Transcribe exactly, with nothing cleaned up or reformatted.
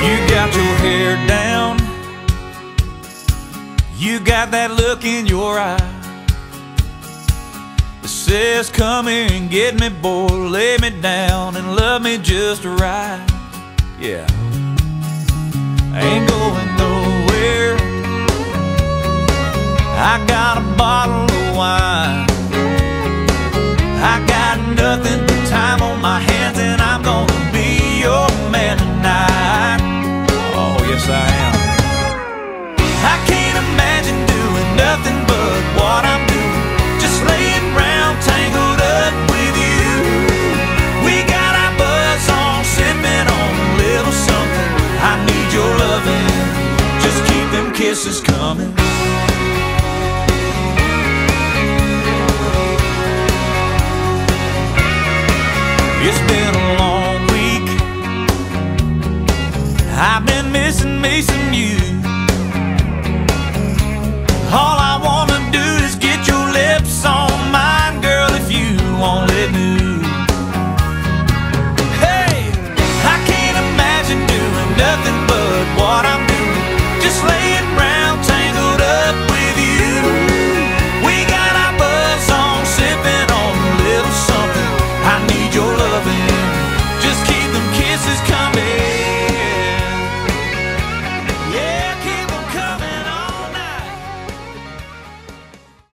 You got your hair down, you got that look in your eye that says, come here and get me, boy, lay me down and love me just right. Yeah, I ain't going nowhere, I got a bottle of wine, I got nothing but time on my hands, and I'm gonna be your man tonight. Oh, yes I am. I can't imagine doing nothing but what I'm doing, just laying around tangled up with you. We got our buzz on, sipping on a little something. I need your loving, just keep them kisses coming.